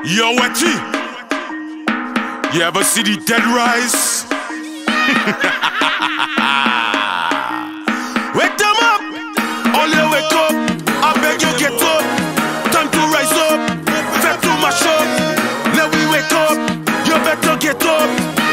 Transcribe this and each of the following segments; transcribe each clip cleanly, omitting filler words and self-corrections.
Yo, Wetty, you ever see the dead rise? Wake them up, all you wake up. I beg you get up, time to rise up. Fed to my shop, now we wake up. You better get up.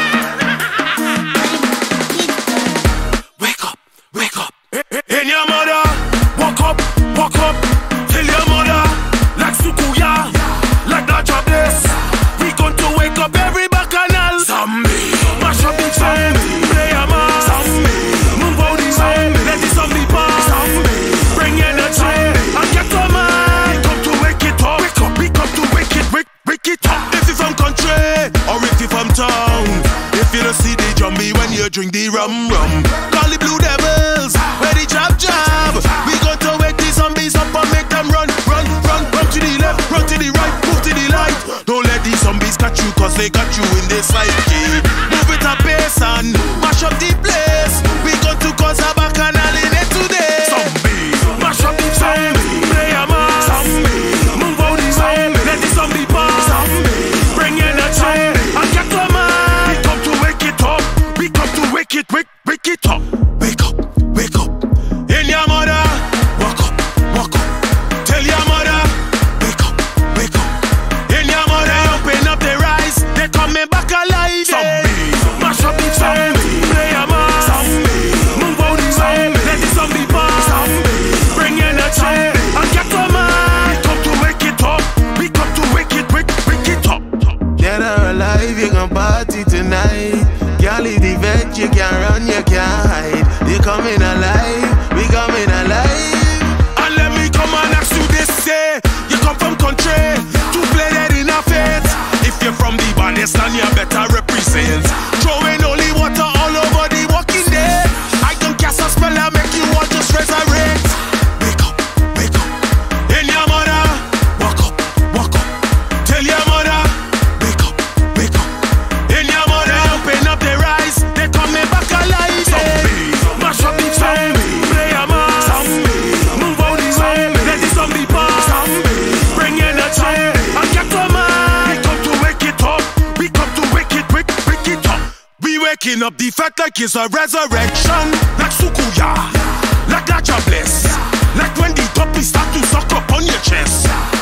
Wake up, wake up. In your mother, walk up, walk up. Tell your mother, like Sukuya, like that jobless. We going to wake up every bacchanal. Zombie, mash up the zombie. Play a man, zombie. Move out the zombie, let the zombie pass. Zombie, bring energy and get a man. Come to wake it up, wake up, we come to wake it, wake it up. If you from country or if you from town, if you don't see the zombie when you drink the rum, call the blue devils, where the jab. We going to wake the zombies up and make them run to the left, run to the right, move to the light. Don't let these zombies catch you, cause they got you in this life, kid. Move it up pace and mash up the place. We going to cause a bacchanal in it today. Zombies, mash up the zombie. Play a man, zombie. Move out the zombie, let the zombie pass. Zombie, bring energy and get a man. We come to wake it up, we come to wake it, wake it up. Wake up, wake up. In your mother, walk up, walk up. Tell your mother, wake up, wake up. In your mother, open up their eyes, they coming back alive. Zombies, mash up the zombie. Play a man, zombie. Move out the zombie, let the zombie pass. Zombie, bring energy and get a man. We come to wake it up, we come to wake it, wake it up. Get her alive, you can party tonight. Can't leave the veg, you can't run, you can't hide. You coming alive, we coming alive. And let me come and ask you this, say you come from country to play that in a fete. If you're from the baddest land, you better represent. Throwing holy water all over the walking dead. I don't cast a spell and make you want to resurrect. Wake up, wake up. In your mother, walk up, walk up. Tell your mother, wake up, wake up. In your mother, open up their eyes, they coming back alive. Zombies, mash up the zombie. Play a man, zombie. Move out the zombie, let the zombie pass. Zombie, bring energy and get a man. We come to wake it up, we come to wake it, wake it up. We waking up the fact like it's a resurrection. Like Sukuya, like that jobless. Like when the topics start to suck up on your chest.